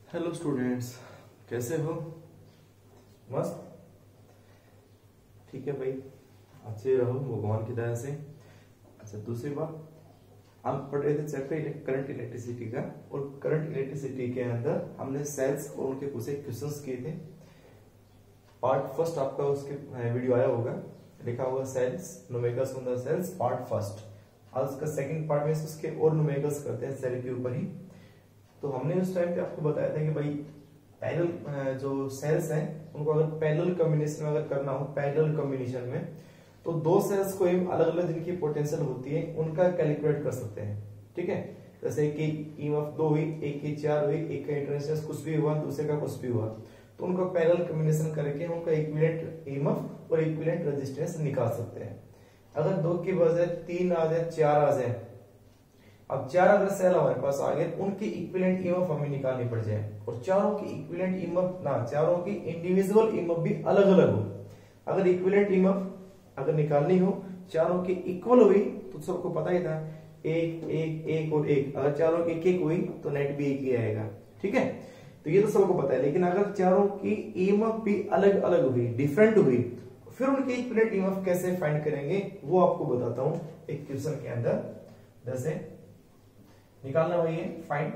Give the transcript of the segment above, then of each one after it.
Hello students, कैसे हो? मस्त। ठीक है भाई, अच्छे रहो भगवान की दया से। अच्छा, दूसरी बात, हम पढ़ रहे थे चैप्टर करंट इलेक्ट्रिसिटी का, और करंट इलेक्ट्रिसिटी के अंदर हमने सेल्स और उनके कुछ क्वेश्चंस किए थे। पार्ट फर्स्ट आपका उसके वीडियो आया होगा, लिखा होगा cells numericals on the cells part first. आज उसका सेकंड पार्ट में उसके और न्यूमेरिकल्स करते हैं सेल के ऊपर ही। तो हमने उस टाइम पे आपको बताया था कि भाई पैरेलल जो सेल्स हैं उनको अगर पैरेलल कॉम्बिनेशन में अगर करना हो, पैरेलल कॉम्बिनेशन में, तो दो सेल्स को अलग अलग जिनकी पोटेंशियल होती है उनका कैलकुलेट कर सकते हैं। ठीक है, जैसे कि ईएमएफ 2 हुई, एक की 4 हुई, एक का इंटरनेशनल कुछ भी हुआ, दूसरे का कुछ भी हुआ, तो उनका पैरेलल कॉम्बिनेशन करके उनका इक्विवेलेंट ईएमएफ और इक्विवेलेंट रेजिस्टेंस निकाल सकते हैं। अगर 2 की बजाय 3 आ जाए, 4 आ जाए, अब 4 अगर सेल हमारे पास आ गए, उनकी इक्विवेलेंट ईएमएफ हमें निकालनी पड़ जाए, और चारों की इक्विवेलेंट ईएमएफ ना, चारों की इंडिविजुअल ईएमएफ भी अलग अलग हो। अगर इक्विवेलेंट ईएमएफ अगर निकालनी हो, चारों की इक्वल हुई तो सबको पता ही था, एक एक एक और एक, अगर चारों की एक एक हुई तो नेट भी एक ही आएगा। ठीक है, तो ये तो सबको पता है। लेकिन अगर चारों की ईएमएफ भी अलग अलग हुई, डिफरेंट हुई, फिर उनकी इक्विवेलेंट ईएमएफ कैसे फाइंड करेंगे वो आपको बताता हूं एक क्वेश्चन के अंदर। जैसे निकालना वही है, find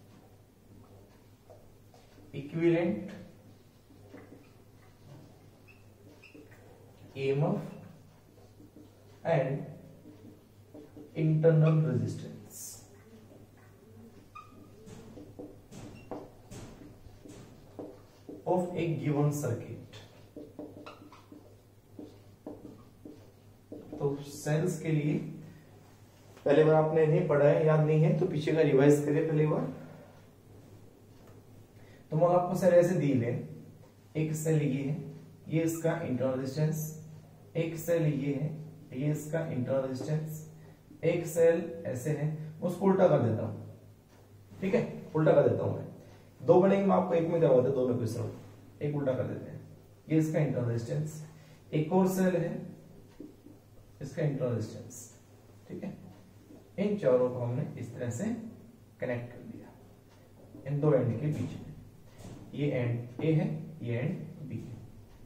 equivalent EMF and internal resistance of a given circuit. तो सेल्स के लिए पहले बार आपने नहीं पढ़ा है, याद नहीं है, तो पीछे का रिवाइज करिए पहली बार। तो मान आपको सेल ऐसे दी है, एक सेल ये है, ये इसका इंटरनल रेजिस्टेंस, एक सेल ये है, ये इसका इंटरनल रेजिस्टेंस, एक सेल ऐसे है, उसको उल्टा कर देता हूं। ठीक है, उल्टा कर देता हूं मैं, दो बनेंगे, मैं आपको एक में करवाता हूं, दोनों क्वेश्चन एक उल्टा कर देते हैं। ये इसका इंटरनल रेजिस्टेंस, एक और सेल है, इसका इंटरनल रेजिस्टेंस। ठीक है, इन चारों को हमने इस तरह से कनेक्ट कर दिया इन दो एंड के बीच में। ये एंड ए है, ये एंड बी है।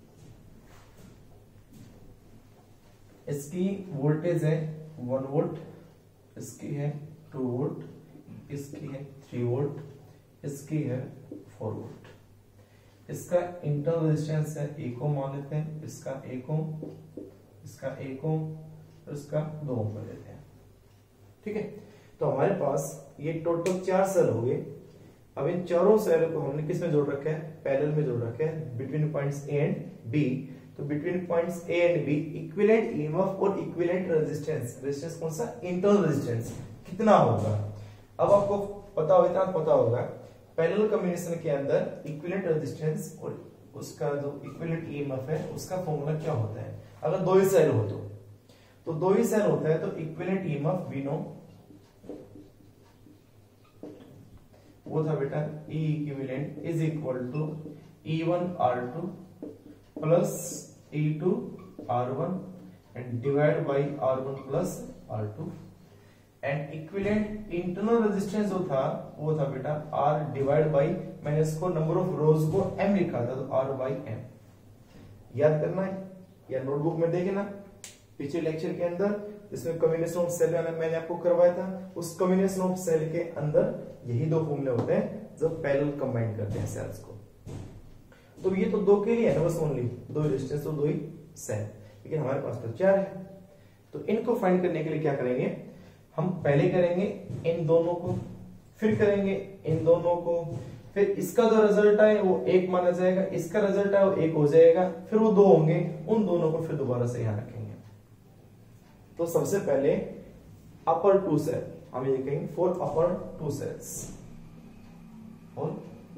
इसकी वोल्टेज है 1 वोल्ट, इसकी है 2 वोल्ट, इसकी है 3 वोल्ट, इसकी है 4 वोल्ट। इसका इंटरनल रेजिस्टेंस है 1 ओम मान लेते हैं, इसका 1 ओम, इसका 1 ओम, इसका 2 ओम कर देते हैं। ठीक है, तो हमारे पास ये टोटल 4 सेल हो गए। अब इन चारों सेल को हमने किस में जोड़ रखा है? पैरेलल में जोड़ रखा है, between points A and B. तो between points A and B equivalent EMF और इक्विवेलेंट रेजिस्टेंस, रेजिस्टेंस कौन सा? इंटरनल रेजिस्टेंस कितना होगा? अब आपको पता होगा, इतना पता होगा, पैरेलल कॉम्बिनेशन के अंदर इक्विवेलेंट रेजिस्टेंस और उसका जो इक्विवेलेंट ईएमएफ है उसका फॉर्मूला क्या होता है? अगर दो ही सेल हो तो दो ही सेल होता है, तो इक्विवेलेंट ईएमएफ वी नो, वो था बेटा E equivalent is equal to E1 R2 plus E2 R1 and divide by R1 plus R2, and equivalent internal resistance जो था वो था बेटा R डिवाइड बाई, मैंने इसको नंबर ऑफ रोज को M लिखा था, तो R बाई M। याद करना है या नोटबुक में देखना, पिछले लेक्चर के अंदर जिसमें कॉम्बिनेशन ऑफ सेल मैंने आपको करवाया था, उस कॉम्बिनेशन ऑफ सेल के अंदर यही दो फॉर्मूले होते हैं जो पैरेलल कंबाइन करते हैं सेल्स को। तो ये तो दो के लिए है ना, बस ओनली दो रेजिस्टेंस और दो ही सेल, लेकिन हमारे पास तो 4 है। तो इनको फाइंड करने के लिए क्या करेंगे? हम पहले करेंगे इन दोनों को, फिर करेंगे इन दोनों को, फिर इसका जो रिजल्ट है वो 1 माना जाएगा, इसका रिजल्ट है वो 1 हो जाएगा, फिर वो 2 होंगे, उन दोनों को फिर दोबारा से यहां रखेंगे। तो सबसे पहले अपर 2 सेल हम ये कहेंगे, for upper 2 cells, for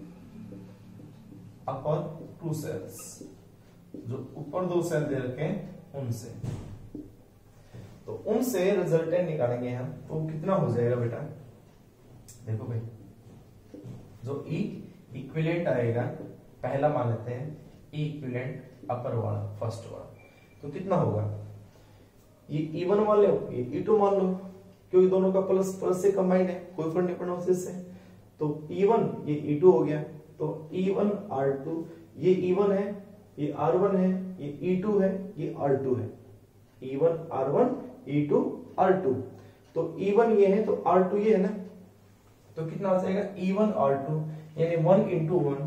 upper 2 cells, जो ऊपर 2 सेल दे रखे हैं उनसे, तो उनसे रिजल्टेंट निकालेंगे हम। तो कितना हो जाएगा बेटा? देखो भाई, जो E इक्विवेलेंट आएगा, पहला मान लेते हैं E इक्विवेलेंट अपर वाला, फर्स्ट वाला, तो कितना होगा? ये E1 मान लो, ये E2 मान लो, क्योंकि दोनों का प्लस प्लस से कंबाइंड है, कोई फर्क नहीं पड़ना उससे। तो E1 ये E2 हो गया, तो E1 R2, ये E1 है, ये R1 है, ये E2 है, ये R2 है, E1 R1 E2 R2, तो E1 ये है तो R2 ये है ना, तो कितना हो जाएगा E1 R2 यानी 1 into 1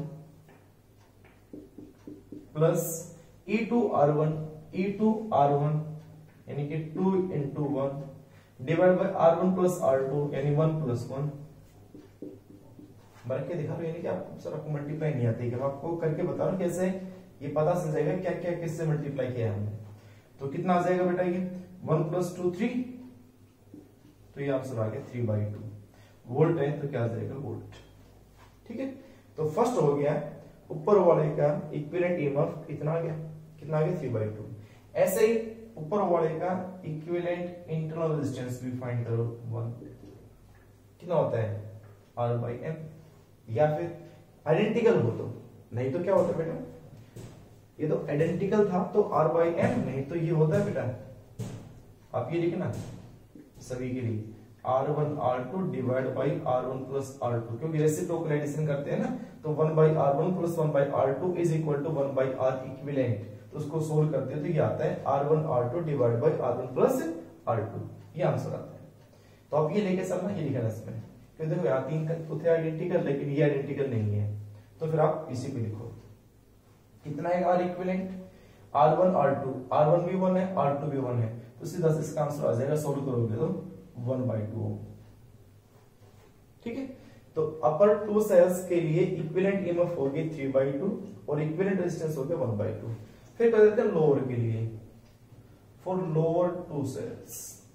plus E2 R1 E2 R1 यानी कि 2 into 1 divide by R1 plus R2 यानी 1 plus 1। बना के दिखा रहा हूं, यानी कि आपको सर आपको मल्टीप्लाई नहीं आती है, मैं आपको करके बता रहा हूं कैसे ये पता चल जाएगा क्या क्या किससे मल्टीप्लाई किया है हमने। तो कितना आ जाएगा बेटा ये 1 plus 2 3, तो ये आंसर आ गया 3/2 वोल्ट है, तो क्या आ जाएगा वोल्ट। ठीक है, तो फर्स्ट हो गया ऊपर वाले का इक्विवेलेंट ईएमएफ कितना आ गया, कितना आ गया 3/2। ऐसे ही ऊपर वाले का इक्विवेलेंट इंटरनल रेजिस्टेंस भी फाइंड करो 1, कितना होता है R/M, या फिर आइडेंटिकल हो तो, नहीं तो क्या होता है बेटा, ये तो आइडेंटिकल था तो R/M, नहीं तो ये होता है बेटा, आप ये लिखना सभी के लिए R1 R2 divide by R1 plus R2, क्योंकि रेसिप्रोकल एडिशन करते हैं ना, तो 1/R1 plus 1/R2 is equal to 1/R equivalent, तो उसको सोल्व करते हैं तो ये आता है R1 R2 divide by R1 plus R2, ये आंसर आता है। तो आप ये लेके चलना, ये लिखना इसमें, क्योंकि देखो यहाँ 3 तो थे आइडेंटिकल, लेकिन ये आइडेंटिकल नहीं है, तो फिर आप इसी पे लिखो कितना है R equivalent, R1 R2, R1 भी 1 है, R2 भी 1 है, तो सीधा से इसका आंसर आ जाएगा, सोल्व करोगे तो 1/2। ठीक है, तो अपर टू सेल्स के लिए इक्विवेलेंट ईएमएफ होगी 3/2 और इक्विवेलेंट रेजिस्टेंस हो गया 1/2। फिर कर देते हैं लोअर के लिए, फॉर लोअर टू सेल्स,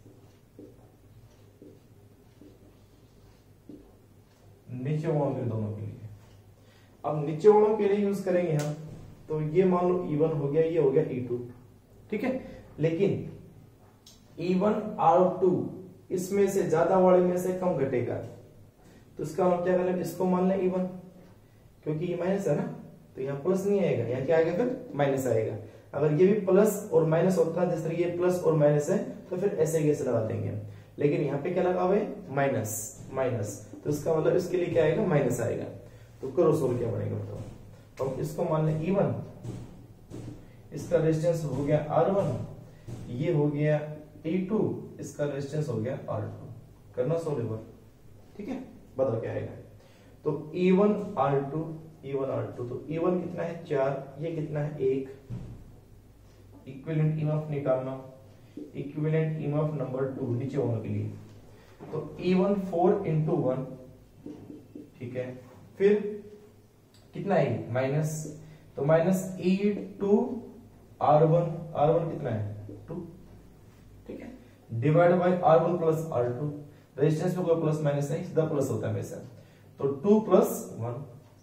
नीचे वालों के दोनों के लिए। अब नीचे वालों के लिए यूज करेंगे हम, तो ये मान लो E1 हो गया, ये हो गया E2, ठीक है, लेकिन E1 R2 इसमें से ज्यादा वाले में से कम घटेगा, तो इसका हम क्या करें, इसको मान लें E1, क्योंकि ये माइनस है ना, तो यहाँ प्लस नहीं आएगा, यहाँ क्या आएगा फिर माइनस आएगा। अगर ये भी प्लस और माइनस होता है, जिस तरह ये प्लस और माइनस है, तो फिर ऐसे कैसे लगा देंगे, लेकिन यहाँ पे क्या लगा हुआ है माइनस माइनस, तो इसका मतलब इसके लिए क्या आएगा माइनस आएगा। तो करो सोल्व क्या बनेगा बताओ, तो इसको मान लें E1, इसका रेजिस्टेंस हो गया R1, ये हो गया E2, इसका रेजिस्टेंस हो गया R2, करना सोल्व, ठीक है, बताओ क्या आएगा। तो E1 R2, E1 R2, तो E1 कितना है 4, ये कितना है 1, इक्विवेलेंट ईएमएफ निकालना, इक्विवेलेंट ईएमएफ नंबर 2 नीचे होने के लिए, तो E1 4 into 1, ठीक है, फिर कितना है माइनस, तो माइनस E2 R1, R1 कितना है 2, ठीक है, divide by R1 plus R2, resistance में कोई प्लस माइनस नहीं, सीधा प्लस होता है हमेशा, तो 2 प्लस 1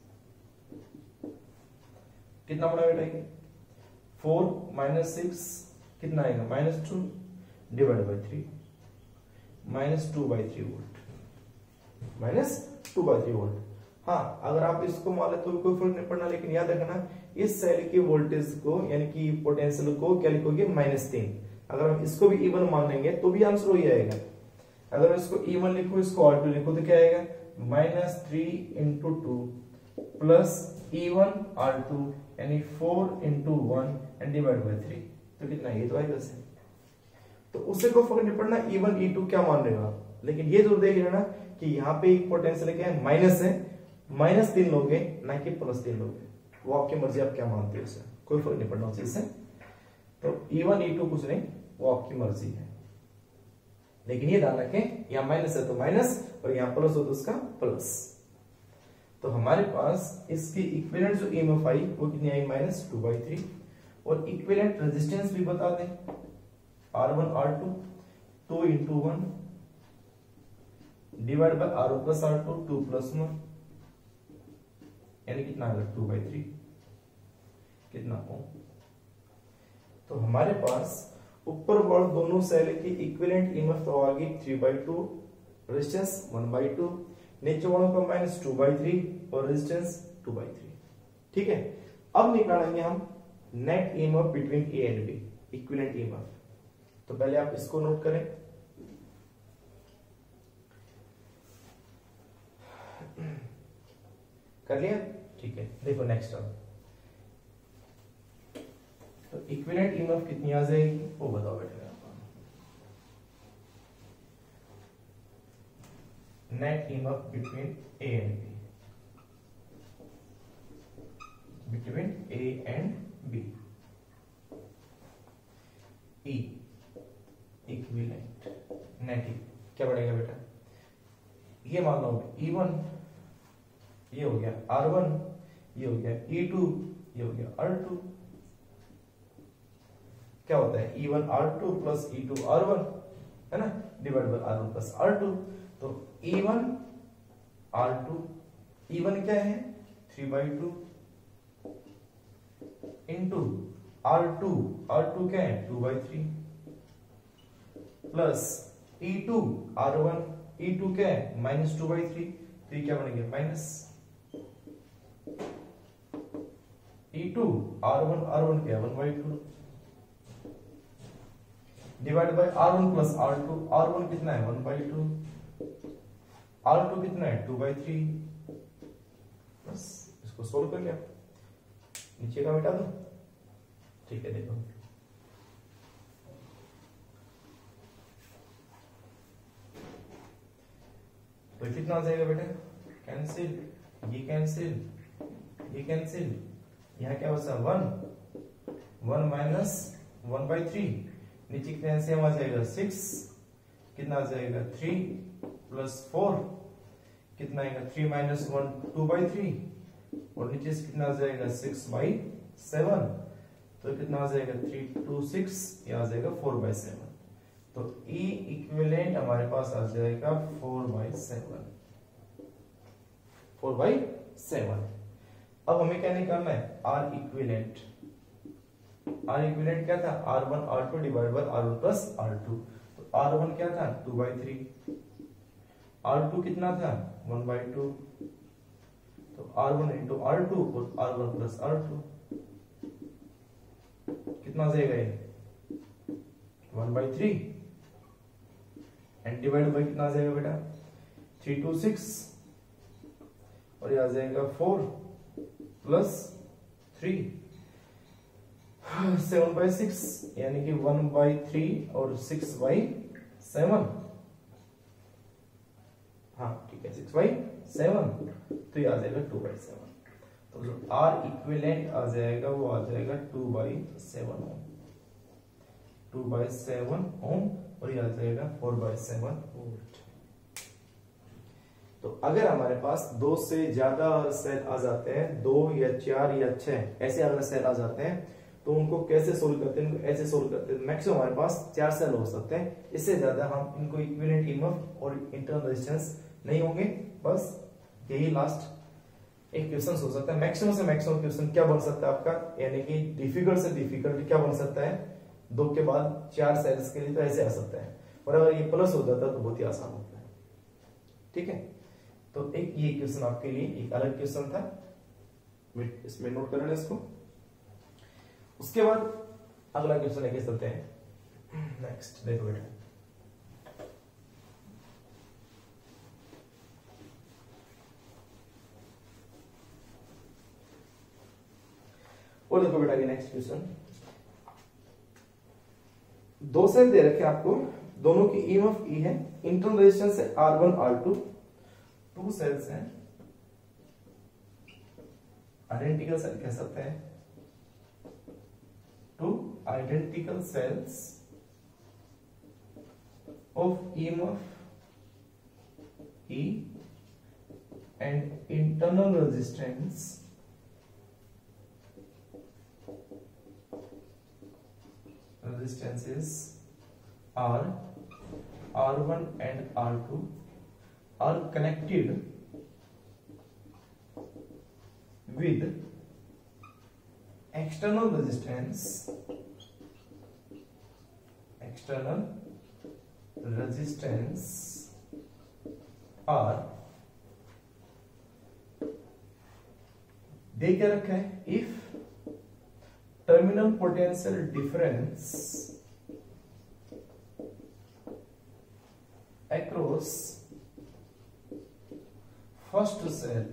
कितना बड़ा बेटा ये 4 माइनस 6 कितना आएगा -2 डिवाइड बाय 3, -2/3 वोल्ट, -2/3 वोल्ट। हाँ, अगर आप इसको मान ले तो भी कोई फर्क नहीं पड़ना, लेकिन याद रखना इस सेल की वोल्टेज को यानी कि पोटेंशियल को क्या लिखोगे -3। अगर हम इसको भी E1 मान लेंगे तो भी आंसर वही आएगा। अगर मैं इसको E1 लिखूं, इसको R2 लिखूं, तो क्या आएगा -3 into 2 प्लस E1 R2 यानी 4 into 1 एंड डिवाइड बाय 3, तो कितना ये तो आएगा से, तो उससे कोई फर्क नहीं पड़ना E1 E2 क्या मान रहे हो आप, लेकिन ये जरूर देख लेना कि यहाँ पे एक पोटेंशियल क्या है माइनस है, -3 लोगे ना कि +3 लोगे, वो आपकी मर्जी, आप क्या मानते हो, उससे कोई फर्क नहीं पड़ना उस चीज से। तो E1 E2 कुछ नहीं, वो आपकी मर्जी है, लेकिन ये ध्यान रखें यहाँ माइनस है तो माइनस, और यहाँ प्लस हो तो उसका प्लस। तो हमारे पास इसकी इक्विवेलेंट जो ईएमएफ आई वो कितनी आई -2/3, और इक्विवेलेंट रेजिस्टेंस भी बता दें R1 R2 2 into 1 divide by R1 plus R2 2 + 1 यानी कितना आएगा 2/3, कितना ओम। तो हमारे पास ऊपर वाले दोनों सेल की इक्विवेलेंट ईएमएफ तो आ गई 3/2, रेजिस्टेंस 1/2, नीचे वालों का -2/3 और रेजिस्टेंस 2/3, ठीक है। अब निकालेंगे हम net EMF between A and B, equivalent EMF. तो पहले आप इसको नोट करें, कर लिया, ठीक है। देखो नेक्स्ट टर्म, तो इक्विवेलेंट ईएमएफ कितनी आ जाएगी वो बताओ बेटा। Net EMF between A and B, between A and B, E equivalent net क्या बढ़ेगा बेटा, ये मान लो E1 ये हो गया R1, ये हो गया E2, ये हो गया R2। क्या होता है E1 R2 plus E2 R1 है ना, divide by R1 plus R2। तो E1 R2, E1 क्या है 3/2 इंटू R2, R2 क्या है 2/3 प्लस E2 R1, E2 क्या है -2/3, तो ये क्या बन गया माइनस E2 R1, R1 क्या है 1/2 divide by R1 plus R2, R1 कितना है 1/2, R2 कितना है 2/3। बस इसको सोल्व कर लिया, नीचे का मिटा दो, ठीक है। देखो तो कितना आ जाएगा बेटा, कैंसिल, ये कैंसिल, ये कैंसिल, यहाँ क्या बचा 1 माइनस 1/3, नीचे कितना एलसीएम आ जाएगा 6, कितना आ जाएगा 3 प्लस 4, कितना आएगा 3 माइनस 1 2/3, और नीचे से कितना आ जाएगा 6/7, तो कितना आ जाएगा 3 2 6, ये आ जाएगा 4/7। तो E इक्विवेलेंट हमारे पास आ जाएगा 4/7, 4/7। अब हमें क्या निकालना है R इक्विवेलेंट, R इक्विवेलेंट क्या था R1 R2 divide by R1 plus R2। तो R1 क्या था 2/3, R2 कितना था 1/2, तो R1 इंटू R2 और R1 प्लस R2 कितना आ जाएगा ये 1/3 एंड डिवाइड बाय कितना आ जाएगा बेटा 3 2 6, और ये आ जाएगा 4 प्लस 3 7/6, यानी कि 1/3 और 6/7, हाँ ठीक है 6/7, तो ये आ जाएगा 2/7। तो जो R इक्विवेलेंट आ जाएगा वो आ जाएगा 2/7 ओम, 2/7 ओम, और ये आ जाएगा 4/7 वोल्ट। तो अगर हमारे पास 2 से ज्यादा सेल आ जाते हैं, 2 या 4 या 6 ऐसे अगर सेल आ जाते हैं, तो उनको कैसे सोल्व करते हैं, ऐसे सोल्व करते हैं। मैक्सिमम हमारे पास 4 सेल हो सकते हैं, इससे ज्यादा हम इनको इक्विवेलेंट ईएमएफ और इंटरनल रेजिस्टेंस नहीं होंगे। बस यही लास्ट एक क्वेश्चन हो सकता है। मैक्सिमम से मैक्सिमम क्वेश्चन क्या बन सकता है आपका, यानी कि डिफिकल्ट से डिफिकल्ट क्या बन सकता है 2 के बाद 4 सेल्स के लिए, तो ऐसे आ सकता है। और अगर ये प्लस हो जाता है तो बहुत ही आसान होता है, ठीक है। तो एक ये क्वेश्चन आपके लिए एक अलग क्वेश्चन था, इसमें नोट कर लेना इसको। उसके बाद अगला क्वेश्चन लेके चलते हैं। नेक्स्ट देखो बेटा, और देखो बेटा ये नेक्स्ट क्वेश्चन, 2 सेल दे रखे आपको, दोनों की ईएमएफ ई है, इंटरनल रेजिस्टेंस है R1 R2, 2 सेल्स हैं, आइडेंटिकल सेल कह सकते हैं, 2 identical cells of EMF E and internal resistance resistances are R1 and R2 are connected with external resistance are, दे क्या रखा है, if terminal potential difference across first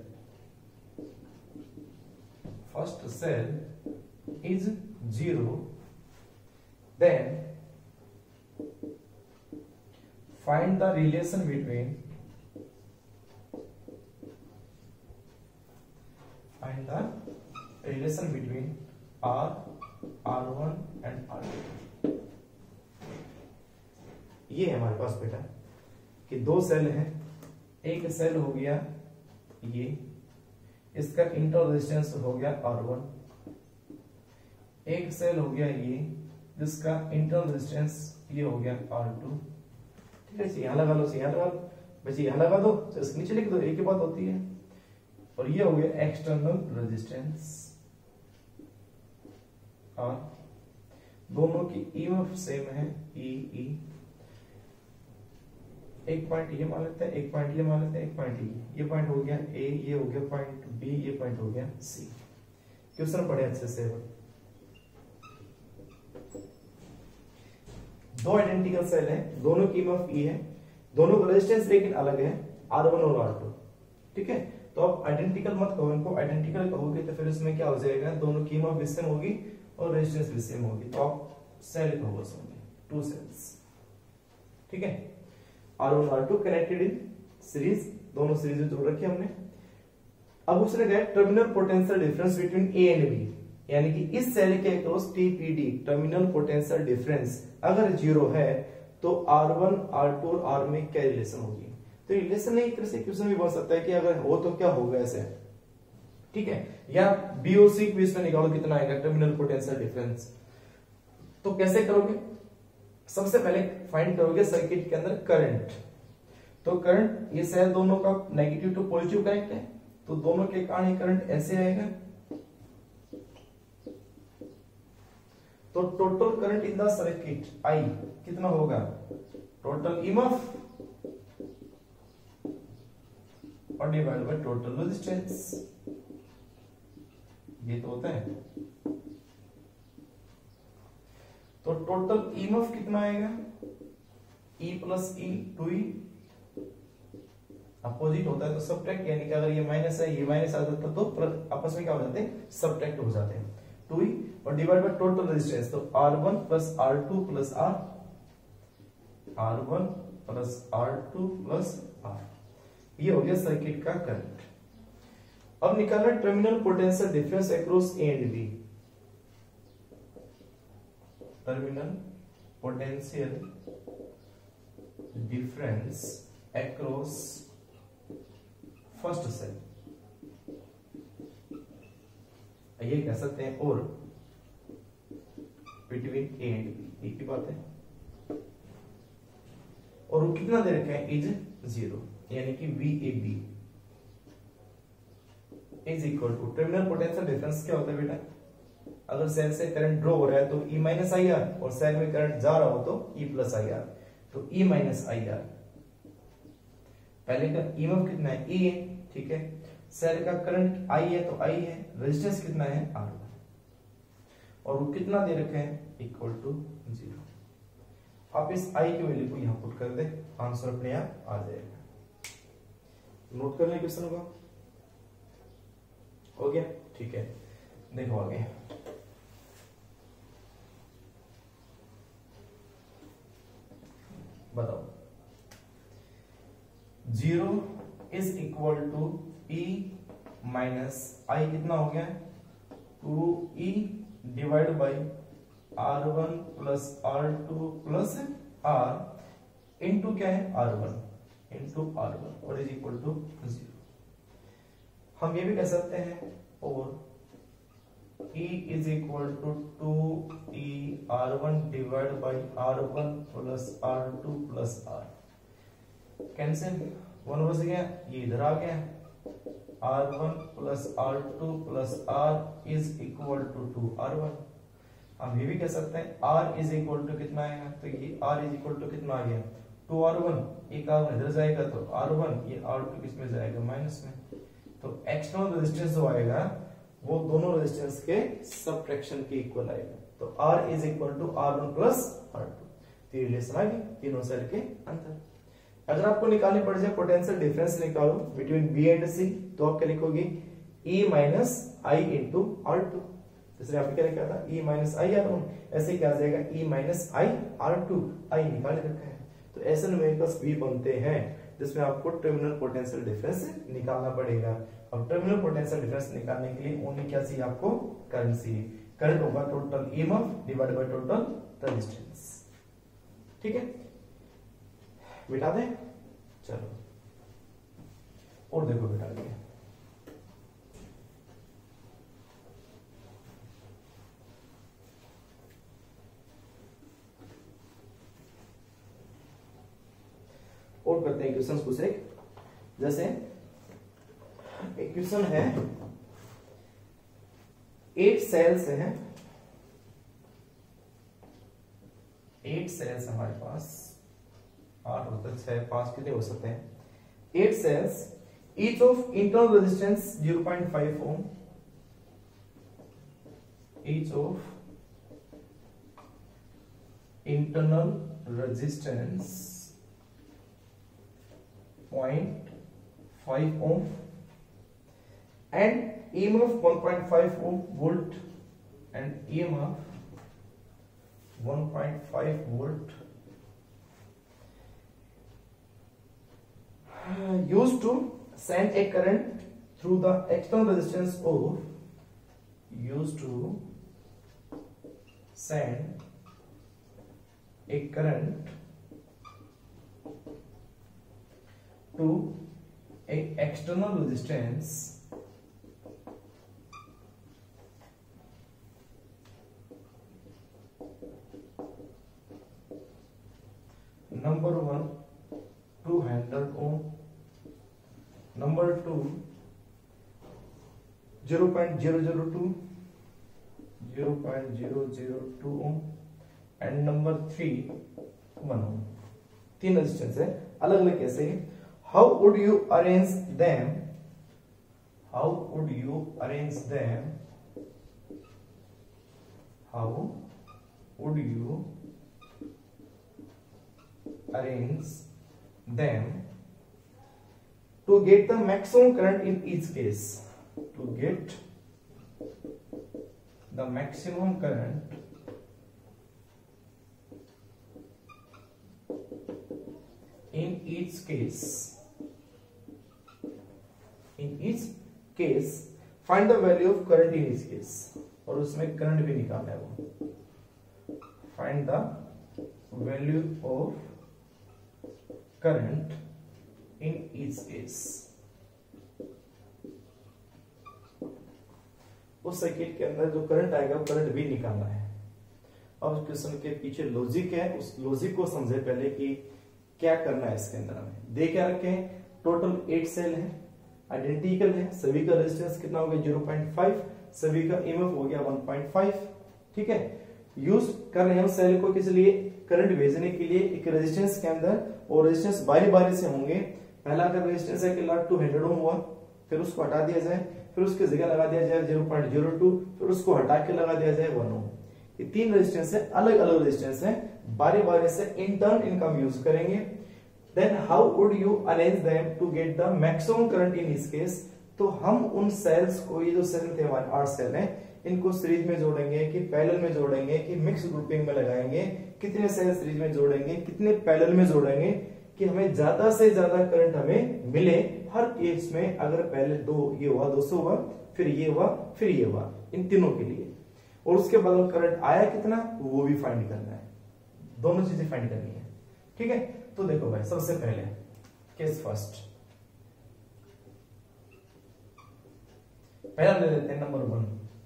cell is 0, then find the relation between R, R1 and R2। ये है हमारे पास बेटा कि दो cell हैं, एक सेल हो गया ये, इसका इंटर रेजिस्टेंस हो गया R1, एक सेल हो गया ये जिसका इंटर रेजिस्टेंस ये हो गया R2। ठीक है, यहाँ लगा लो, यहाँ लगा लो, बच्चे यहाँ लगा दो, इसके नीचे लिख दो, एक ही बात होती है। और ये हो गया एक्सटर्नल रेजिस्टेंस, और दोनों की ईएमएफ सेम है ई। एक पॉइंट ये मान लेते हैं, एक पॉइंट ये मान लेते हैं, एक पॉइंट ये पॉइंट हो गया ए, ये हो गया पॉइंट बी, ये पॉइंट हो गया सी। क्वेश्चन पढ़े अच्छे से। दो आइडेंटिकल सेल हैं, दोनों की ईएमएफ ई है, दोनों का रेजिस्टेंस लेकिन अलग है, R1 और R2। ठीक है, तो आप आइडेंटिकल मत कहो इनको, आइडेंटिकल कहोगे तो फिर इसमें क्या हो जाएगा, दोनों की ईएमएफ भी सेम होगी और रेजिस्टेंस भी सेम होगी, तो आप सेल कहोगे उसमें, टू सेल्स। ठीक है, R1 R2 connected in series, दोनों सीरीज में जोड़ रखे हमने। अब उसने कहा terminal potential difference between A and B, यानी कि इस सेल के across TPD terminal potential difference अगर 0 है तो R1 R2 और R में क्या रिलेशन होगी। तो रिलेशन एक तरह से क्वेश्चन भी बन सकता है कि अगर हो तो क्या होगा ऐसे। ठीक है, या बी और सी बीच में निकालो कितना आएगा टर्मिनल पोटेंशियल डिफरेंस। तो कैसे करोगे, सबसे पहले फाइंड करोगे सर्किट के अंदर करंट। तो करंट, ये सेल दोनों का नेगेटिव टू पॉजिटिव कनेक्ट है, तो दोनों के कारण करंट ऐसे आएगा। तो total current in the circuit I कितना होगा, टोटल ईएमएफ और डिवाइड बाय टोटल रेजिस्टेंस, ये तो होता है। तो टोटल ईएमएफ कितना आएगा, E प्लस ई, 2E। अपोजिट होता है तो सबट्रैक्ट, यानी कि अगर ये माइनस है ये माइनस आ जाता तो आपस में क्या हो जाते हैं, सबट्रैक्ट हो जाते हैं, 2E और डिवाइड बाय टोटल रेजिस्टेंस। तो R1 plus R2 plus R, R1 plus R2 plus R, ये हो गया सर्किट का करंट। अब निकालना terminal potential difference across A and B. Terminal potential difference across first cell, ये कह सकते हैं, और बिटवीन ए एंड बी, एक ही बात है। और वो कितना दे रखा है, इज 0, यानी कि VAB is equal to terminal potential difference क्या होता है बेटा, अगर सेल से करंट ड्रॉ हो रहा है तो E माइनस आई आर, और सेल में करंट जा रहा हो तो E प्लस आई आर, तो E माइनस आई आर। पहले का ईएमएफ कितना है, E है, ठीक है, सेल का करंट I है तो I है, रेजिस्टेंस कितना है R1, और वो कितना दे रखे हैं, इक्वल टू 0। आप इस I की वैल्यू को यहां पुट कर दे, आंसर अपने आप आ जाएगा। नोट कर लें क्वेश्चन को, हो गया। ठीक है, देखो आगे। बताओ, 0 is equal to E minus I, कितना हो गया, 2E divide by R1 plus R2 plus R into क्या है, R1 इंटू R1, और इज इक्वल टू 0। हम ये भी कह सकते हैं, और E is equal to 2E R1 divide by R1 plus R2 plus R, cancel, 1 बच गया, ये इधर आ गया, R1 plus R2 plus R is equal to 2R1। हम ये भी कह सकते हैं R इज इक्वल टू कितना आएगा, तो ये R इज इक्वल टू कितना आ गया, 2R1, एक R1 इधर जाएगा तो R1, ये R2 किस में जाएगा, माइनस में। तो एक्सटर्नल रेजिस्टेंस जो आएगा वो दोनों रेजिस्टेंस के सबट्रैक्शन के इक्वल आएगा, तो R is equal to R1 plus R2। तो ये रिलेशन आ गई तीनों सेल के अंदर। अगर आपको निकालनी पड़ जाए पोटेंशियल डिफरेंस निकालो बिटवीन बी एंड सी, तो आप क्या लिखोगे E minus I into R two. जैसे आपने क्या लिखा था E minus I R one, ऐसे क्या आ जाएगा E minus I R two, I निकाल रखा है। तो ऐसे न्यूमेरिकल्स भी बनते हैं जिसमें आपको टर्मिनल पोटेंशियल डिफरेंस निकालना पड़ेगा। अब टर्मिनल पोटेंशियल डिफरेंस निकालने के लिए ओनली क्या चाहिए आपको, करंट चाहिए। करंट होगा total EMF divided by total resistance. ठीक है, मिटा दें, चलो और देखो बेटा ये और करते हैं क्वेश्चन कुछ एक। जैसे एक क्वेश्चन है 8 सेल्स हैं, 8 सेल्स हमारे पास, 8 होता है 6 5 कितने हो सकते हैं, 8 cells each of internal resistance 0.5 ohm, each of internal resistance 0.5 ohm and EMF 1.5 volt and EMF 1.5 volt used to send a current through the external resistance of, used to send a current to a external resistance number 1 200 ohm, number 2 0.002 ohm and number 3 1 ohm। 3 resistance है, अलग अलग कैसे है। How would you arrange them? How would you arrange them? How would you arrange them to get the maximum current in each case? To get the maximum current in each case, in each case find the value of current in each case, और उसमें current भी निकालना है वो। find the value of current in each case। उस circuit के अंदर जो करंट आएगा वो करंट भी निकालना है। अब क्वेश्चन के पीछे लॉजिक है, उस लॉजिक को समझे पहले कि क्या करना है। इसके अंदर हमें दे क्या रखे हैं, टोटल 8 सेल है, आइडेंटिकल है, सभी का रेजिस्टेंस कितना हो गया 0.5, सभी का ईएमएफ हो गया 1.5। ठीक है, यूज कर रहे हैं हम सेल को किस लिए, करंट भेजने के लिए एक रेजिस्टेंस के अंदर, और रेजिस्टेंस बारी बारी से होंगे। पहला अगर रेजिस्टेंस है कि 200 ओम हुआ, फिर उसको हटा दिया जाए, फिर उसकी जगह लगा दिया जाए 0.02, फिर उसको हटा के लगा दिया जाए 1 ओम। ये 3 रेजिस्टेंस है, अलग अलग रेजिस्टेंस है, बारी बारी से इन टर्न इनका हम यूज करेंगे। Then how would you arrange them to get the maximum current in इस केस। तो हम उन सेल्स को, ये जो सेल थे हमारे 8 सेल हैं, इनको सीरीज में जोड़ेंगे कि पैरेलल में जोड़ेंगे कि मिक्स ग्रुपिंग में लगाएंगे, कितने सेल सीरीज में जोड़ेंगे, कितने पैरेलल में जोड़ेंगे कि हमें ज्यादा से ज्यादा करंट हमें मिले हर केस में। अगर पहले 2 ये हुआ 200 हुआ, फिर ये हुआ, फिर ये हुआ, इन तीनों के लिए, और उसके बाद करंट आया कितना वो भी फाइंड करना है, दोनों चीजें फाइंड करनी है। ठीक है, तो देखो भाई सबसे पहले केस फर्स्ट, पहला ले लेते हैं number 1।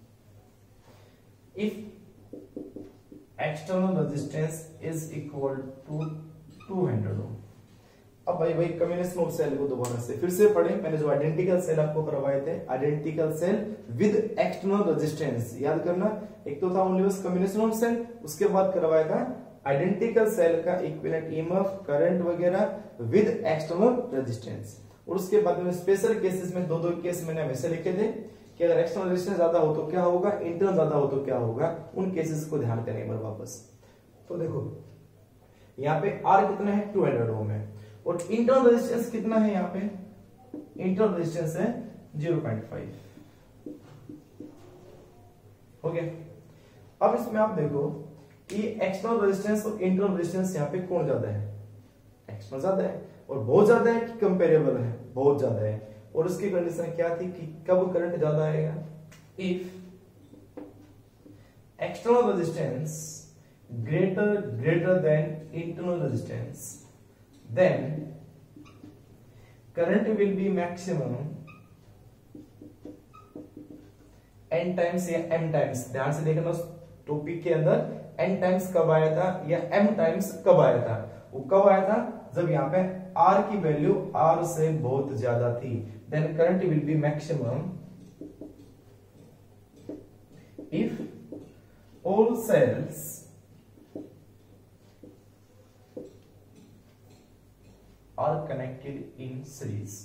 If external resistance is equal to 200 ohm. अब भाई कॉम्बिनेशन ऑफ सेल को दोबारा से फिर से पढ़ें। मैंने जो आइडेंटिकल सेल आपको करवाए थे, identical cell with external resistance, याद करना। एक तो था ओनली बस कॉम्बिनेशन ऑफ सेल, उसके बाद करवाया था आइडेंटिकल सेल का इक्विवेलेंट ईएमएफ, करंट वगैरह विद एक्सटर्नल रेजिस्टेंस। और उसके बाद में स्पेशल केसेस में 2-2 केस मैंने हमेशा लिखे थे कि अगर एक्सटर्नल रेजिस्टेंस ज्यादा हो तो क्या होगा, इंटरनल ज्यादा हो तो क्या होगा, उन केसेस को ध्यान करें एक बार वापस। तो देखो यहाँ पे R कितना है 200 ओम है, और इंटरनल रेजिस्टेंस कितना है यहाँ पे, इंटरनल रेजिस्टेंस है 0.5। हो गया। अब इसमें आप देखो कि एक्सटर्नल रेजिस्टेंस और इंटरनल रेजिस्टेंस यहाँ पे कौन ज्यादा है, एक्सटर्नल ज्यादा है, और बहुत ज्यादा है कि कंपेरेबल है, बहुत ज्यादा है। और उसकी कंडीशन क्या थी कि कब करंट ज्यादा आएगा, if external resistance greater than internal resistance, then current will be maximum n times या m times। ध्यान से देखना उस टॉपिक के अंदर n times कब आया था या m times कब आया था, वो कब आया था जब यहाँ पे R की वैल्यू R से बहुत ज्यादा थी। then current will be maximum if all cells are connected in series।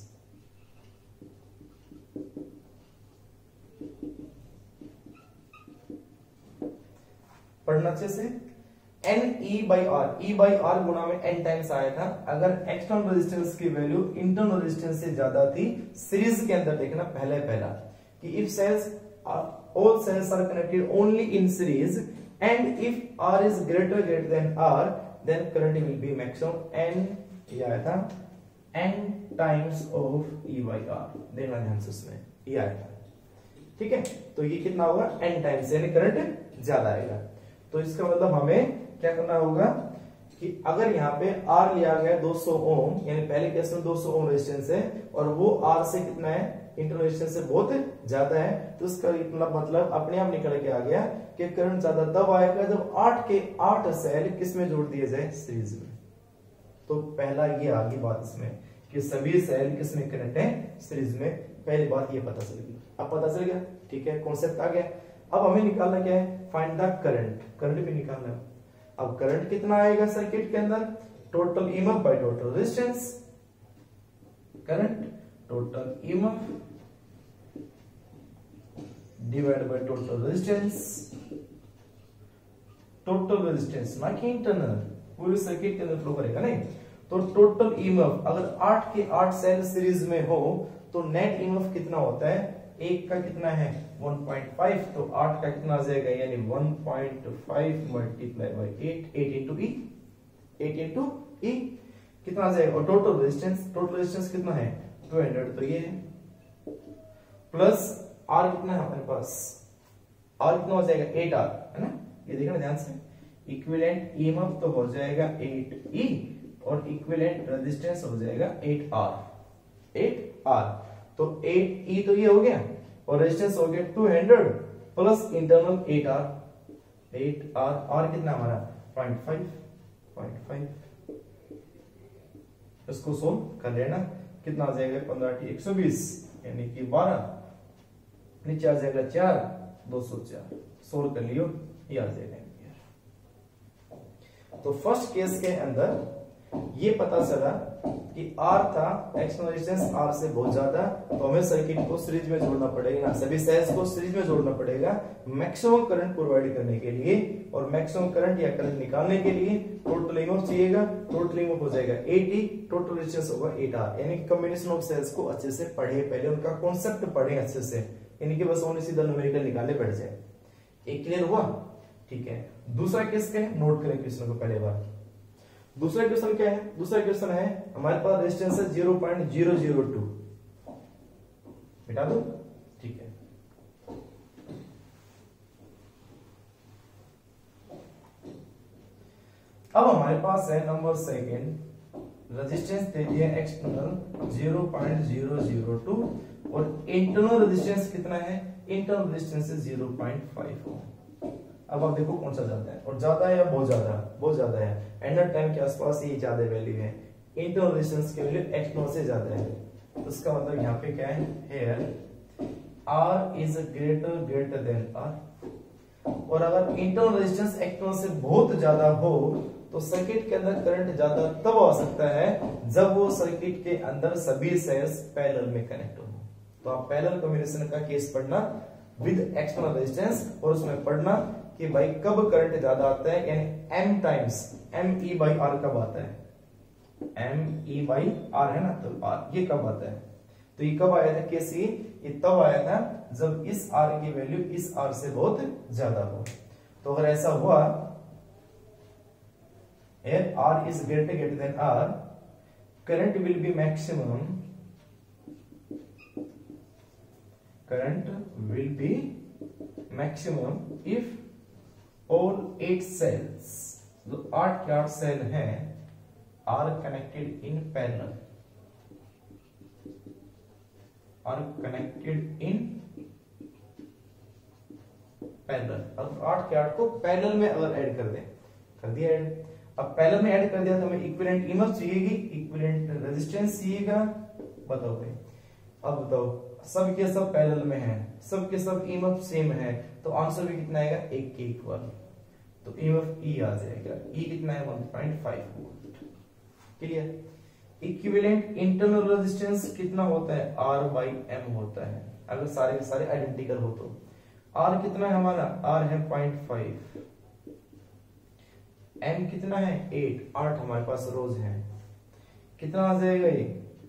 पढ़ना अच्छे से, एन ई बाई आर गुणा में n टाइम्स आया था अगर एक्सटर्नल रेजिस्टेंस की वैल्यू इंटरनल रेजिस्टेंस से ज्यादा थी। सीरीज के अंदर देखना पहला कि if cells all cells are connected only in series and if R is greater than R then current will be maximum n, ये आया था n times of E by R। देखना ध्यान से, उसमें ये आया था, ठीक है। तो ये कितना होगा, n टाइम्स, यानी करंट ज्यादा आएगा। तो इसका मतलब हमें क्या करना होगा कि अगर यहाँ पे R लिया गया 200 ओम, यानी पहले केस में 200 ओम रेजिस्टेंस है और वो R से कितना है, इंटरनल रेजिस्टेंस से बहुत ज्यादा है, तो इसका मतलब अपने आप निकल के आ गया कि करंट ज्यादा तब आएगा जब 8 के 8 सेल किस में जोड़ दिए जाए, सीरीज में। तो पहला ये आ गई बात इसमें कि सभी सेल किस में कनेक्ट है, सीरीज में। पहली बात ये पता चल गई, अब पता चल गया, ठीक है, कॉन्सेप्ट आ गया। अब हमें निकालना क्या है, फाइंड द करंट, करंट भी निकालना है। अब करंट कितना आएगा सर्किट के अंदर, total EMF by total resistance, current total EMF divide by total resistance, total resistance ना कि इंटरनल, पूरे सर्किट के अंदर फ्लो करेगा नहीं। तो टोटल ईएमएफ अगर 8 के 8 सेल सीरीज में हो तो नेट ईएमएफ कितना होता है, एक का कितना है 1.5, तो 8 का कितना आ जाएगा, यानी 1.5 मल्टीप्लाई बाई 8, 8 इंटू ई कितना आ जाएगा। और टोटल रेजिस्टेंस कितना है 200, तो ये है प्लस आर कितना है हमारे पास, आर कितना हो जाएगा 8R, है ना, ये देखना ध्यान से। इक्विवेलेंट ईएमएफ तो हो जाएगा 8E और इक्विवेलेंट रेजिस्टेंस हो जाएगा 8R। तो 8E तो ये हो गया और रेजिस्टेंस हो गया 200 प्लस इंटरनल 8R, R कितना हमारा 0.5। इसको सोल्व कर लेना, कितना आ जाएगा 15 × 120 यानी कि 12, नीचे आ जाएगा 4, 204, सोल्व कर लियो, ये आ जाएगा। तो फर्स्ट केस के अंदर ये पता चला कि R था, एक्सटर्नल रेजिस्टेंस R से बहुत ज्यादा, तो हमें सर्किट को सीरीज में जोड़ना पड़ेगा ना, सभी सेल्स को सीरीज में जोड़ना पड़ेगा मैक्सिमम करंट प्रोवाइड करने के लिए। और मैक्सिमम करंट या करंट निकालने के लिए टोटल ईएमएफ चाहिएगा, टोटल ईएमएफ हो जाएगा 80, टोटल रेजिस्टेंस होगा 8R। यानी कॉम्बिनेशन ऑफ सेल्स को अच्छे से पढ़े, पहले उनका कॉन्सेप्ट पढ़े अच्छे से, यानी कि बस ओनली सीधा न्यूमेरिकल निकालने बैठ जाए। एक क्लियर हुआ, ठीक है। दूसरा केस क्या है, नोट करें क्वेश्चन को पहले बार। दूसरा क्वेश्चन क्या है, दूसरा क्वेश्चन है हमारे पास रेजिस्टेंस है 0.002, मिटा दो, ठीक है। अब हमारे पास है नंबर सेकंड, रेजिस्टेंस दे दिया एक्सटर्नल 0.002 और इंटरनल रेजिस्टेंस कितना है, इंटरनल रेजिस्टेंस है 0.5 ओम। अब आप देखो कौन सा ज्यादा है, और ज्यादा है या बहुत ज्यादा, बहुत ज्यादा है, एंडर 10 के आसपास ये ज्यादा वैल्यू है, इंटरनल रेजिस्टेंस की वैल्यू एक्सटर्नल से ज्यादा है। तो इसका मतलब यहाँ पे क्या है, here R is greater than R। और अगर इंटरनल रेजिस्टेंस एक्सटर्नल से बहुत ज्यादा हो तो सर्किट के अंदर करंट ज्यादा तब आ सकता है जब वो सर्किट के अंदर सभी सेल्स पैरेलल में कनेक्ट हो। तो आप पैरेलल कॉम्बिनेशन का केस पढ़ना विद एक्सटर्नल रेजिस्टेंस, और उसमें पढ़ना कि भाई कब करंट ज्यादा आता है, यानी m times ME by R कब आता है, MER है ना, तो R ये कब आता है, तो ये कब आया था कैसे, ये तब आया था जब इस R की वैल्यू इस R से बहुत ज्यादा हो। तो अगर ऐसा हुआ R is greater than R, current will be maximum, current will be maximum if all 8 cells, जो 8 के 8 सेल हैं, are connected in parallel, are connected in parallel. अब 8 के 8 को पैरेलल में अगर ऐड कर दें, कर दिया ऐड। अब पैरेलल में ऐड कर दिया तो हमें इक्विवेलेंट ईएमएफ चाहिएगी, इक्विवेलेंट रेजिस्टेंस चाहिएगा। बताओ भाई, अब बताओ, सब के सब पैरेलल में हैं, सब के सब ईएमएफ सेम है, तो आंसर भी कितना आएगा, एक के इक्वल। तो ईएमएफ ई आ जाएगा, ई कितना है 1.5 volt. Clear. Equivalent internal resistance कितना होता है, R/M होता है, अगर सारे के सारे आइडेंटिकल हो तो। R कितना है हमारा, R है 0.5, M कितना है 8 हमारे पास रोज है, कितना आ जाएगा ये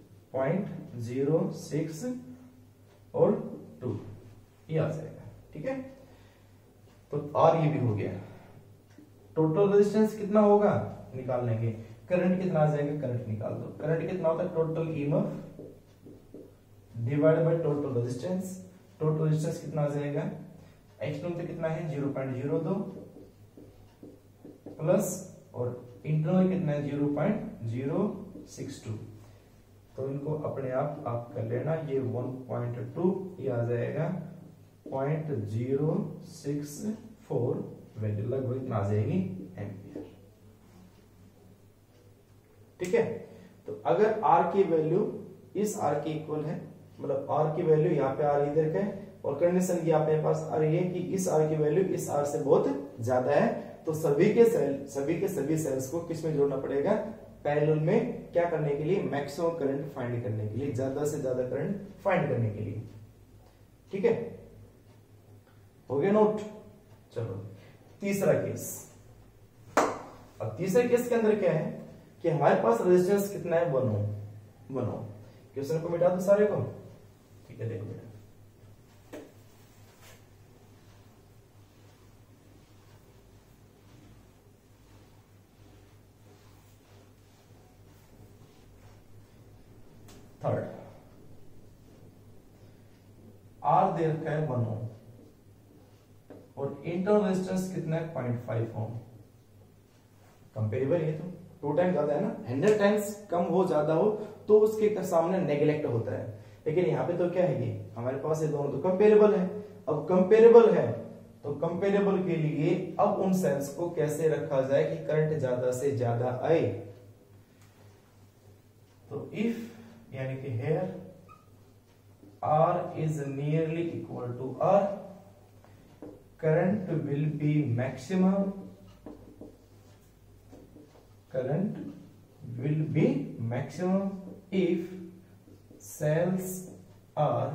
0.06 और 2 ये आ जाएगा। ठीक है, तो R ये भी हो गया। टोटल रेजिस्टेंस कितना होगा निकाल लेंगे, करंट कितना आ जाएगा, करंट निकाल दो। करंट कितना होता है, total EMF divided by total resistance. Total resistance कितना आ जाएगा, एक्सटर्नल पे कितना है 0.02 प्लस, और इंटरनल कितना है 0.062। तो इनको अपने आप कर लेना, ये 1.2 ये आ जाएगा 0.064 वैल्यू लगभग इतना आ जाएगी एम्पियर। ठीक है, तो अगर R की वैल्यू इस R के इक्वल है, मतलब R की वैल्यू यहाँ पे R इधर का है, और कंडीशन की आपके पास आ रही है कि इस R की वैल्यू इस R से बहुत ज्यादा है, तो सभी के सभी सेल्स को किस में जोड़ना पड़ेगा, पैरेलल में। क्या करने के लिए, मैक्सिमम करंट फाइंड करने के लिए, ज्यादा से ज्यादा करंट फाइंड करने के लिए। ठीक है, हो गया नोट। चलो तीसरा केस। अब तीसरे केस के अंदर क्या है कि हमारे पास रेजिस्टेंस कितना है 1 ओम। क्वेश्चन को मिटा दो सारे को। ठीक है, देखो बेटा, थर्ड R दे रखा है 1 ओम और इंटरनल रेजिस्टेंस कितना है 0.5 ओम। कंपेरेबल, ये तो 2 टाइम ज्यादा है ना, 100 टाइम्स कम हो ज्यादा हो तो उसके सामने नेग्लेक्ट होता है, लेकिन यहाँ पे तो क्या है, ये हमारे पास ये दोनों तो कंपेरेबल है। अब कंपेरेबल है तो कंपेरेबल के लिए अब उन सेल्स को कैसे रखा जाए कि करंट ज्यादा से ज्यादा आए। तो इफ यानी कि here R is nearly equal to R, current will be maximum, current will be maximum if cells are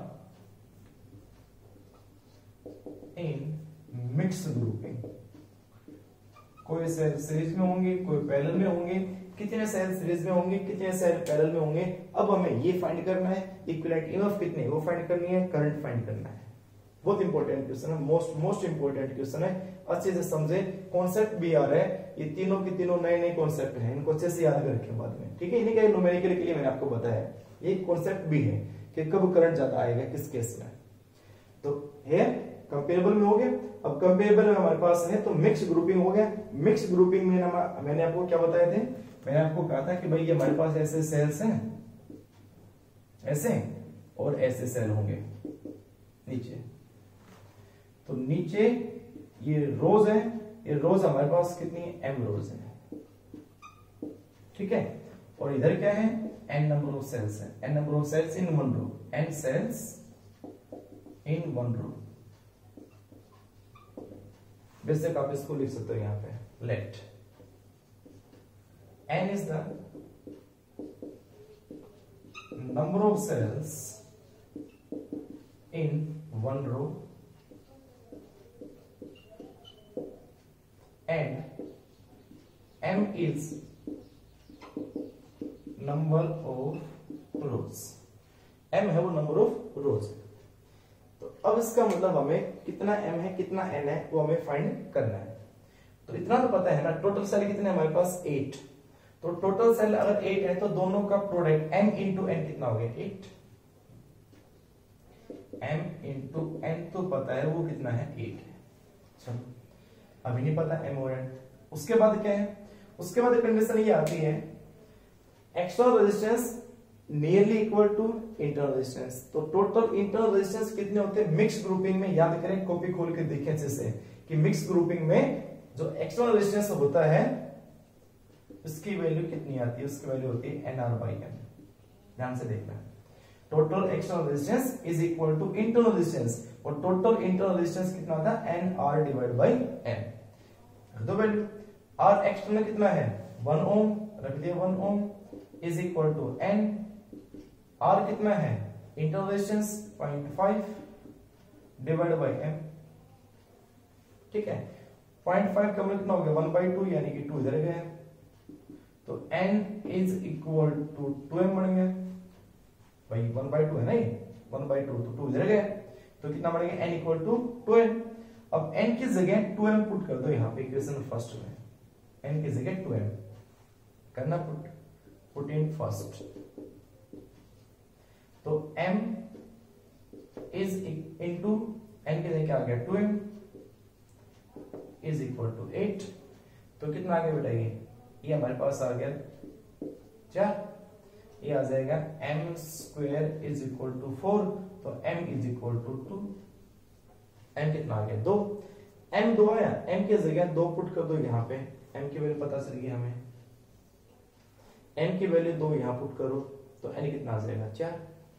in mixed grouping। कोई सेल सीरीज में होंगे, कोई पैरेलल में होंगे, कितने सेल सीरीज में होंगे, कितने सेल पैरेलल में होंगे। अब हमें ये फाइंड करना है, इक्विवेलेंट ईएमएफ कितने वो फाइंड करनी है, करंट फाइंड करना है। बहुत इंपॉर्टेंट क्वेश्चन है, मोस्ट इंपॉर्टेंट क्वेश्चन है, अच्छे से समझे। कॉन्सेप्ट भी आ रहा है, ये तीनों के तीनों नए नए कॉन्सेप्ट हैं, इनको अच्छे से याद करके बाद में। ठीक है, इन्हीं का न्यूमेरिकल के लिए मैंने आपको बताया, ये कॉन्सेप्ट भी है कि कब करंट ज्यादा आएगा किस केस में। तो है कंपेरेबल में हो गया। अब कंपेरेबल में हमारे पास है तो मिक्स ग्रुपिंग हो गया। मिक्स ग्रुपिंग में मैंने आपको क्या बताए थे, मैंने आपको कहा था कि भाई ये हमारे पास ऐसे सेल्स हैं, ऐसे और ऐसे सेल होंगे नीचे। तो नीचे ये रोज है, ये रोज हमारे पास कितनी है, m रोज है। ठीक है, और इधर क्या है, n नंबर ऑफ सेल्स है, n number of cells in one row, n cells in one row. Basic आप इसको लिख सकते हो यहाँ पे, let n is the number of cells in one row and m is number of rows, m है वो नंबर ऑफ रोज। तो अब इसका मतलब हमें कितना m है कितना n है वो हमें फाइंड करना है। तो इतना तो पता है ना, टोटल सेल कितने हमारे पास 8। तो टोटल सेल अगर 8 है तो दोनों का प्रोडक्ट m इंटू n कितना हो गया 8, m इंटू n तो पता है वो कितना है 8 है। चलो अभी नहीं पता m और n। उसके बाद क्या है, उसके बाद कंडीशन ये आती है external resistance nearly equal to internal resistance. तो टोटल इंटरनल रेजिस्टेंस कितने होते हैं मिक्स ग्रुपिंग में, याद करें कॉपी खोल के देखें अच्छे से कि मिक्स ग्रुपिंग में जो एक्सटर्नल रेजिस्टेंस होता है उसकी वैल्यू कितनी आती है, उसकी वैल्यू होती है NR/M। ध्यान से देखना, total external resistance is equal to internal resistance, और टोटल इंटरनल रेजिस्टेंस कितना होता है NR/M। दो वैल्यू R एक्सटर्नल कितना है 1 ओम, रख दिया 1 ohm is equal to N, R कितना है internal resistance 0.5 divide by M। ठीक है, 0.5 का मतलब कितना हो गया 1/2 यानी कि 2 इधर गया, तो N is equal to 2M बन गया भाई, 1/2 है ना ये 1/2 तो 2 इधर गया, तो कितना बनेगा N इक्वल टू 2M। अब N की जगह 2M पुट कर दो यहाँ पे इक्वेशन फर्स्ट में, N की जगह 2M करना पुट इन फर्स्ट, तो M इज इनटू N की जगह क्या आ गया 2M इज इक्वल टू 8। तो कितना आ गया बेटा ये हमारे पास आ गया 4, ये आ जाएगा m square is equal to 4, तो m is equal to 2। m कितना आ गया 2, m 2 आया, m की जगह 2 पुट कर दो यहाँ पे, m की वैल्यू पता चल गई हमें, n की वैल्यू 2 यहाँ पुट करो तो n कितना आ जाएगा 4,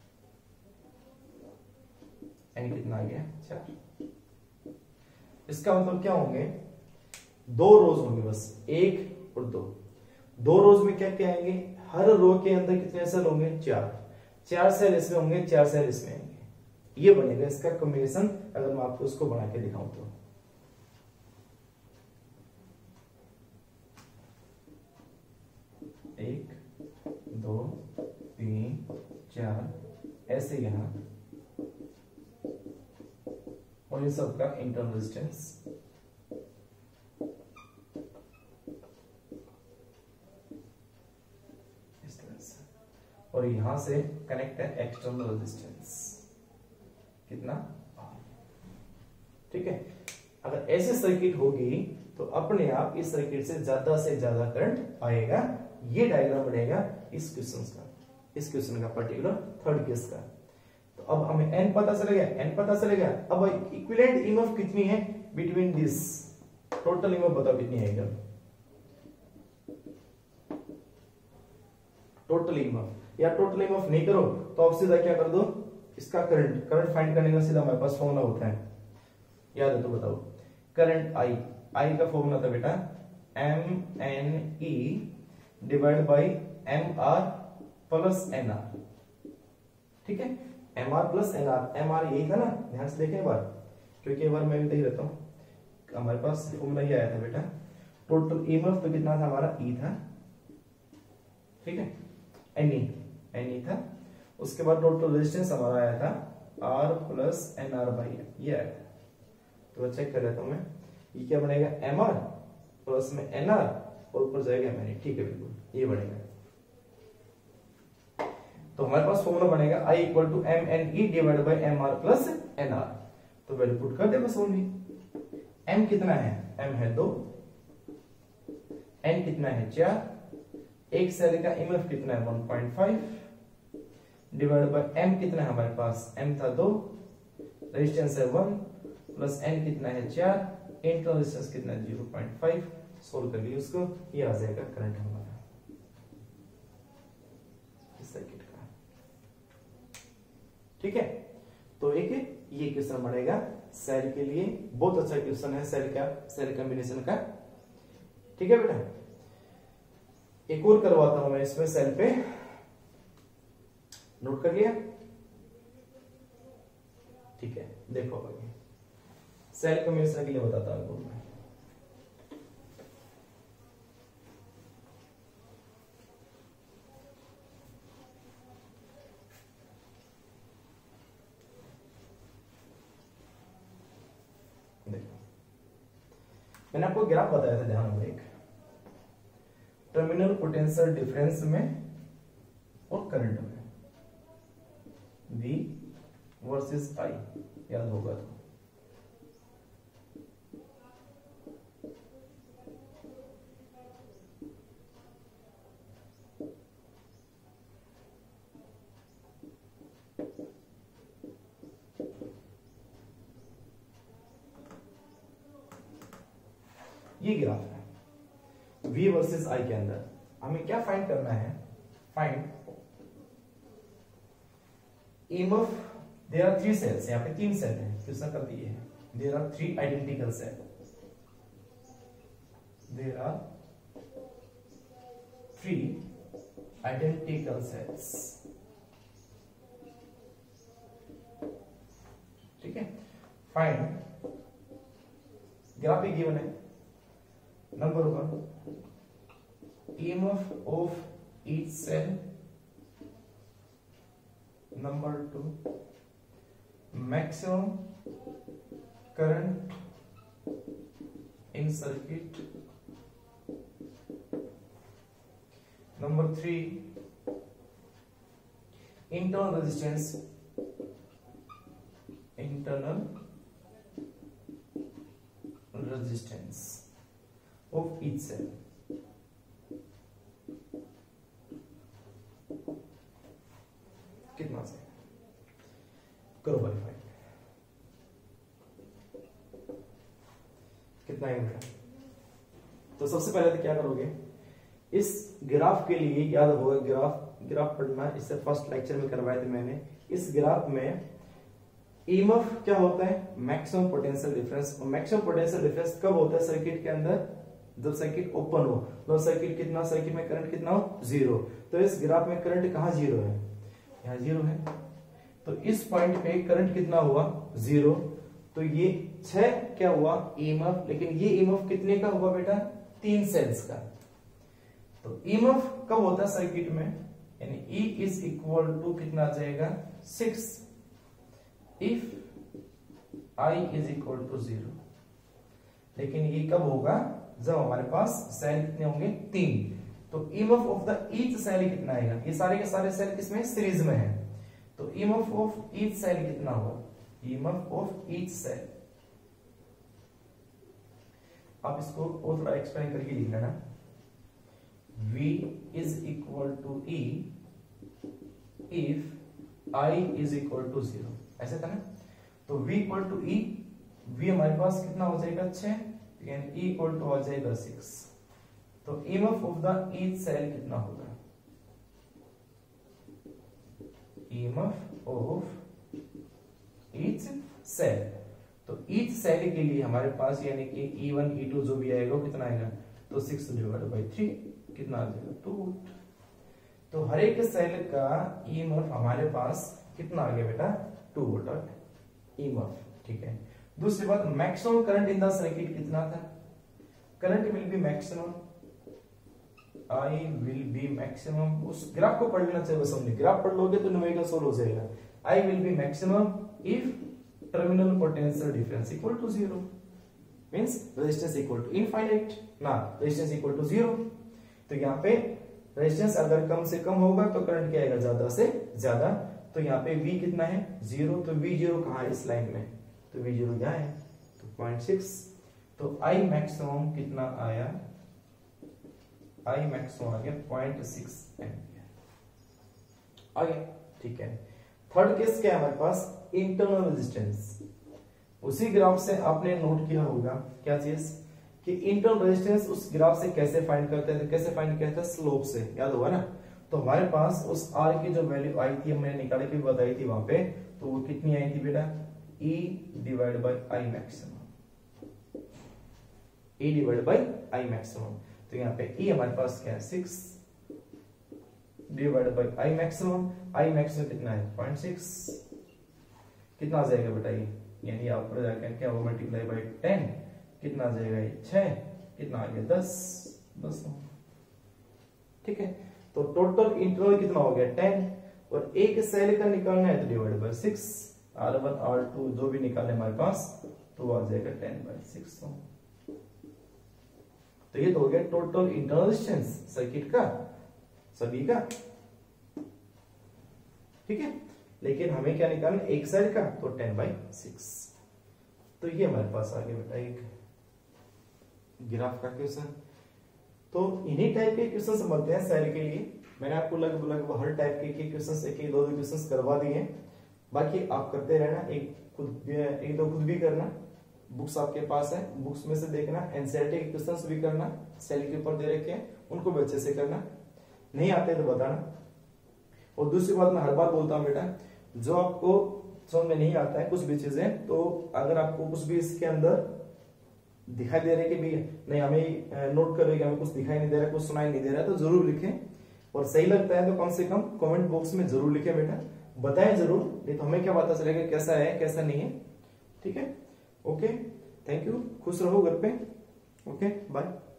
n कितना आ गया 4। इसका मतलब क्या होंगे 2 रोज होंगे बस, 1 और 2। 2 रोज में क्या क्या आएंगे, हर रो के अंदर कितने सेल होंगे 4 सेल इसमें होंगे, 4 सेल इसमें आएंगे, ये बनेगा इसका कॉम्बिनेशन। अगर मैं आपको उसको बना के दिखाऊं तो 1 2 3 4 ऐसे यहां, और इन सब का इंटरनल रेजिस्टेंस इस तरह से, और यहां से कनेक्ट है एक्सटर्नल रेजिस्टेंस कितना, ठीक है। अगर ऐसे सर्किट होगी तो अपने आप इस सर्किट से ज्यादा करंट आएगा। ये डायग्राम बनेगा इस क्वेश्चन का पर्टिकुलर थर्ड केस का। तो अब हमें n पता चलेगा, अब इक्विवेलेंट ईएमएफ कितनी है बिटवीन दिस, टोटल ईएमएफ बताओ कितनी है एकदम, टोटल ईएमएफ, या टोटल ईएमएफ नहीं करो तो आप सीधा क्या कर दो, इसका करंट फाइंड करने का सीधा हमारे पास फॉर्मूला होता है, याद है तो बताओ, करंट I का फॉर्मूला था बेटा MNE divide by MR plus NR, ठीक है, MR प्लस NR, MR यही था ना, ध्यान से देखें एक बार, क्योंकि एक बार मैं भी देख रहता हूं। हमारे पास फॉर्मूला ये आया था बेटा, टोटल ईएमएफ तो कितना था हमारा E था, ठीक है, NE था, उसके बाद टोटल रेजिस्टेंस हमारा आया था R प्लस NR/M, ये आया था। तो चेक कर लेता हूं मैं, ये क्या बनेगा MR प्लस में NR और ऊपर जाएगा MNE, ठीक है बिल्कुल ये बनेगा। तो हमारे पास फॉर्मूला बनेगा I equal to MNE divide by MR plus NR। तो वैल्यू पुट कर दे बस ओनली। M कितना है, M है 2, N कितना है 4, एक सेल का ईएमएफ कितना है 1.5 डिवाइड बाय M कितना है हमारे पास, M था 2, रेजिस्टेंस है 1 प्लस N कितना है 4, इंटरनल रेजिस्टेंस कितना है 0.5। सोल्व कर लिए उसको, ये आ जाएगा करंट हमारा इस सर्किट का, ठीक है। तो एक ये क्वेश्चन बनेगा सेल के लिए, बहुत अच्छा क्वेश्चन है सेल कॉम्बिनेशन का, ठीक है बेटा। एक और करवाता हूं मैं इसमें सेल पे, नोट कर लिया, ठीक है। देखो भाई सेल कॉम्बिनेशन के लिए बताता हूं मैं, मैंने आपको ग्राफ बताया था, ध्यान हो एक टर्मिनल पोटेंशियल डिफरेंस में और करंट में, V वर्सेस I, याद होगा तो। ये ग्राफ है V वर्सेस I के अंदर हमें क्या फाइंड करना है, find EMF। There are 3 cells, यहाँ पे 3 सेल हैं, क्वेश्चन कर दिए हैं। There are 3 identical cell, there are 3 identical cells, ठीक है। फाइंड, ग्राफ भी गिवन है। Number 1 EMF of each cell, number 2 maximum current in circuit, number 3 internal resistance, of each cell। कितना से करो वेरीफाई, कितना है बेटा। तो सबसे पहले तो क्या करोगे, इस ग्राफ के लिए याद होगा, ग्राफ पढ़ना, इससे फर्स्ट लेक्चर में करवाए थे मैंने। इस ग्राफ में EMF क्या होता है, मैक्सिमम पोटेंशियल डिफरेंस। और मैक्सिमम पोटेंशियल डिफरेंस कब होता है सर्किट के अंदर, जब सर्किट ओपन हो, तो सर्किट कितना, सर्किट में करंट कितना हो, 0। तो इस ग्राफ में करंट कहां 0 है, यहाँ 0 है। तो इस पॉइंट पे करंट कितना हुआ, 0। तो ये 6 क्या हुआ EMF, लेकिन ये EMF कितने का हुआ बेटा, 3 सेल्स का। तो EMF कब होता है सर्किट में, यानी E इज इक्वल टू कितना आ जाएगा 6 if I is equal to 0। लेकिन ये कब होगा, जब हमारे पास सेल कितने होंगे, 3। तो EMF of the each cell कितना आएगा, ये सारे के सारे सेल किसमें, सीरीज में है। तो EMF ऑफ ईच सेल कितना होगा, EMF ऑफ ईच सेल। आप इसको और थोड़ा एक्सप्लेन करके लिख लेना। V is equal to E if I is equal to 0, ऐसे था ना। तो V equal to E, V हमारे पास कितना हो जाएगा 6, यानी E इक्वल टू हो जाएगा 6। तो EMF of the each cell कितना होगा, EMF ऑफ ईच सेल। तो ईच सेल के लिए हमारे पास यानी कि E1 E2 जो भी आएगा वो कितना आएगा, तो 6 डिवाइडेड बाय 3 कितना आ जाएगा, 2 वोल्ट। तो हर एक सेल का EMF हमारे पास कितना आ गया बेटा, 2 वोल्ट EMF, ठीक है। दूसरी बात, maximum current in the circuit कितना था, current will be maximum, I will be maximum। उस ग्राफ को पढ़ लेना चाहिए, बस हमने ग्राफ पढ़ लोगे तो न्यूमेरिकल सोल्व हो जाएगा। I will be maximum if terminal potential difference equal to 0, means resistance equal to infinite ना, resistance equal to 0। तो यहाँ पे रेजिस्टेंस अगर कम से कम होगा तो करंट क्या आएगा, ज्यादा से ज्यादा। तो यहाँ पे V कितना है, 0। तो V0 कहाँ है इस लाइन में, तो V0 यहाँ है, तो 0.6। तो I मैक्सिमम कितना आया, I मैक्सिमम आ गया 0.6 एम्पियर आ गया, ठीक है। थर्ड केस क्या है हमारे पास, इंटरनल रेजिस्टेंस। उसी ग्राफ से आपने नोट किया होगा क्या चीज, कि इंटरनल रेजिस्टेंस उस ग्राफ से कैसे फाइंड करते हैं, कैसे फाइंड किया था, स्लोप से, याद होगा ना। तो हमारे पास उस R की जो वैल्यू आई थी, मैंने निकाल के बताई थी वहां पे, तो वो कितनी आई थी बेटा, E divide by I maximum, E divide by I maximum. तो यहाँ पे E हमारे पास क्या है, 6 divide by I maximum. I maximum कितना है, 0.6। कितना आ जाएगा बेटा ये, यानी आप पर जाकर क्या वो मल्टीप्लाई बाई 10 कितना आ जाएगा, ये 6 कितना आ गया, 10। ठीक है। तो टोटल इंटरवल कितना हो गया, 10। और एक सेल का निकालना है तो डिवाइड बाई 6, R1 R2 जो भी निकाले हमारे पास, तो आ जाएगा 10/6। तो ये तो हो गया टोटल इंटरनल रेजिस्टेंस सर्किट का सभी का, ठीक है। लेकिन हमें क्या निकालना, एक साइड का, तो 10/6। तो ये हमारे पास आ गया बेटा एक ग्राफ का क्वेश्चन। तो इन्हीं टाइप के क्वेश्चन बनते हैं सेल के लिए। मैंने आपको लगभग हर टाइप के क्वेश्चन एक दो क्वेश्चन करवा दिए हैं। बाकी आप करते रहना, एक दो खुद भी करना, बुक्स आपके पास है, बुक्स में से देखना, एनसीईआरटी के क्वेश्चंस भी करना, सेल के ऊपर दे रखे हैं उनको भी अच्छे से करना, नहीं आते तो बताना। और दूसरी बात मैं हर बार बोलता हूँ बेटा, जो आपको समझ में नहीं आता है कुछ भी चीजें, तो अगर आपको कुछ भी इसके अंदर दिखाई दे रहा है कि भी नहीं, हमें नोट करो कि हमें कुछ दिखाई नहीं दे रहा, कुछ सुनाई नहीं दे रहा, तो जरूर लिखें। और सही लगता है तो कम से कम कमेंट बॉक्स में जरूर लिखें बेटा, बताएं जरूर, नहीं तो हमें क्या पता चलेगा कैसा है कैसा नहीं है, ठीक है। ओके, थैंक यू, खुश रहो घर पे। Okay, bye.